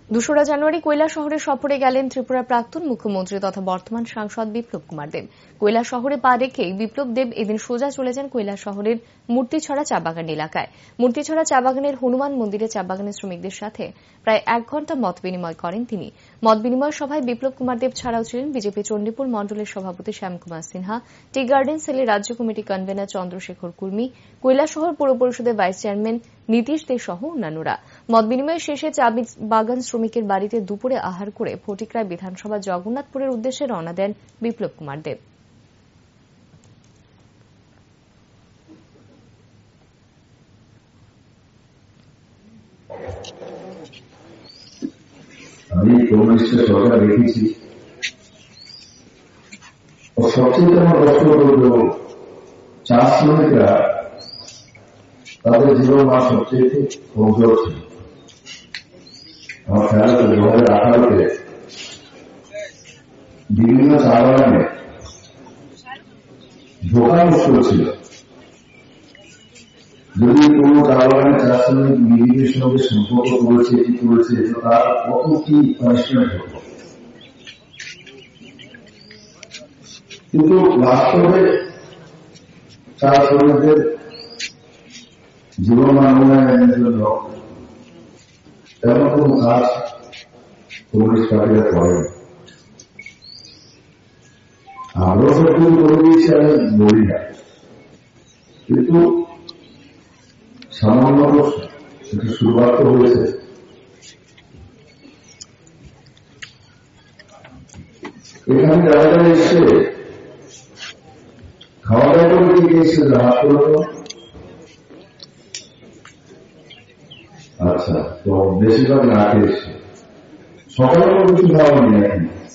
২রা জানুয়ারি কৈলাসহরে সফরে গেলেন ত্রিপুরার প্রাক্তন মুখ্যমন্ত্রী তথা বর্তমান সাংসদ বিপ্লব কুমার দেব। কৈলাসহরে পা রেখেই বিপ্লব দেব এদিন সোজা চলে যান কৈলাসহরের মূর্তিছড়া চা বাগান এলাকায়। মূর্তিছড়া চা বাগানের হনুমান মন্দিরে চা বাগানের শ্রমিকদের সাথে প্রায় ১ ঘণ্টা মত বিনিময় করেন তিনি। মত বিনিময় সভায় বিপ্লব কুমার দেব ছাড়াও ছিলেন বিজেপি চণ্ডীপুর মণ্ডলের সভাপতি শ্যামকুমার সিনহা, টি গার্ডেন সেলের রাজ্য কমিটি কনভেনর চন্দ্রশেখর কুর্মী, কৈলাসহর পৌর পরিষদের ভাইস চেয়ারম্যান নীতিশ দে সহ অন্যান্যরা। মত বিনিময় শেষে চা বাগান শ্রমিকের বাড়িতে দুপুরে আহার করে ফটিকরায় বিধানসভা জগন্নাথপুরের উদ্দেশ্যে রওনা দেন বিপ্লব কুমার দেব। আমি কমিউনিস্টের সরকার দেখেছি, সবচেয়ে আমার কষ্ট করবো চা শ্রমিকরা তাদের জীবন মান সবচেয়ে কমজোর ছিল। আমার খেয়াল আছে 2018-তে বিভিন্ন চা বাগানে ঢোকা মুশকিল ছিল। যদি কোনো চা বাগানে চা শ্রমিক বিজেপির সঙ্গে সম্পর্ক করেছে, কি করেছে, তার কত কি পানিশমেন্ট হতো। কিন্তু বাস্তবে চা শ্রমিকদের জীবন মান উন্নয়নের জন্য তেমন কোন কাজ কমিউনিস্ট পার্টিরা করে। আমরাও সবকিছু করে দিয়েছি, আমি বলি না, কিন্তু সামান্য একটা শুরুয়াত তো হয়েছে। এখানে যারা যারা এসছে খাওয়া দাওয়া করে কি এসছে হাত করো। আচ্ছা, তো বেশিরভাগ না খেয়ে এসছে, সকালে কিছু খাওয়া নেই এখন।